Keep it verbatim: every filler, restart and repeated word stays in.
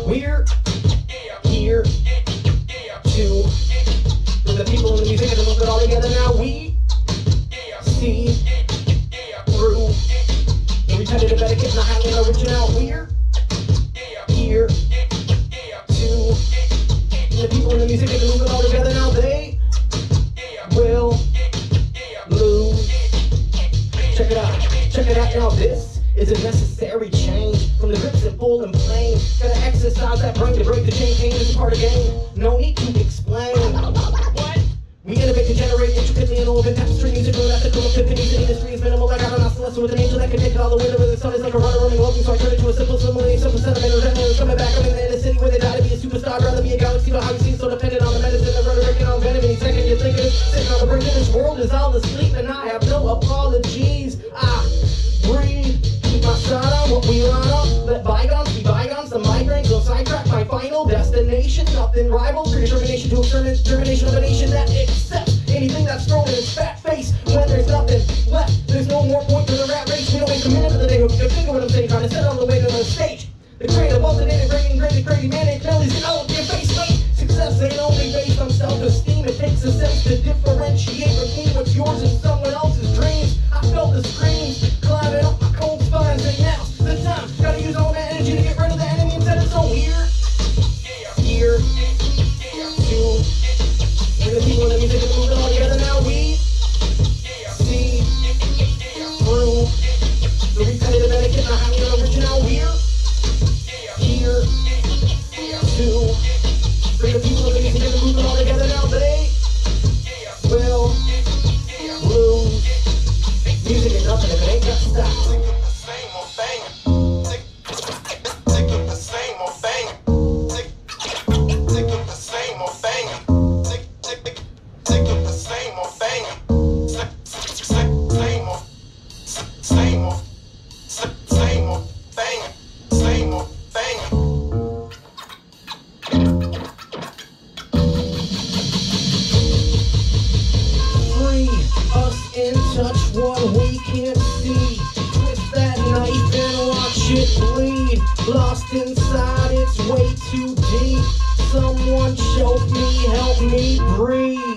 We're here to bring the people and the music and the movement all together now. We see through the repetitive etiquette and the highly original. We're here to bring the people and the music and the movement all together now. They will lose. Check it out, check it out now. This is a necessary change from the grips and pull and plain. Gotta exercise that brain to break the chain. Pain is part of the game. No need to explain. What? We innovate to generate intricately interwoven tapestry music with ethical epiphanies. The industry is minimal. I got an oscilloscope with an angel that can take it all the way to where the sun is like a runner running loving. So I turn it to a simple simile, simple sentiment. Or coming back, I'm in the inner city where they die to be a superstar. I'd rather be a galaxy, but how you see it so dependent on the medicine, the rhetoric, and on venom. Any second you're thinking it's sitting on the brink of this world is all asleep, and I have no apologies. I breathe. My shot on what we line up. Let bygones be bygones. The migraines will sidetrack my final destination. Nothing rivals your determination to exterminate germination of a nation that accepts anything that's thrown in its fat face. When there's nothing left, there's no more point to the rat race. We don't make a minute of the day. You think of what I'm saying, trying to set on the way to the stage. The creative, alternative, rating, graded, crazy, manic, melodies, and all of your face, mate. Success ain't only based on self-esteem. It takes a sense to differentiate between what's yours and someone else's dreams. I felt the screams climbing up my cold spines, and now's the time. Gotta use all that energy to get rid of the enemy and set it so here, here, to bring the people and the music and move it all together now. We see through the repetitive etiquette and the highly original. We're here to bring the people and the music and move it all together now. They will lose. Music is nothing if it ain't got style. In touch what we can't see. Twist that knife and watch it bleed. Lost inside, it's way too deep. Someone choke me, help me breathe.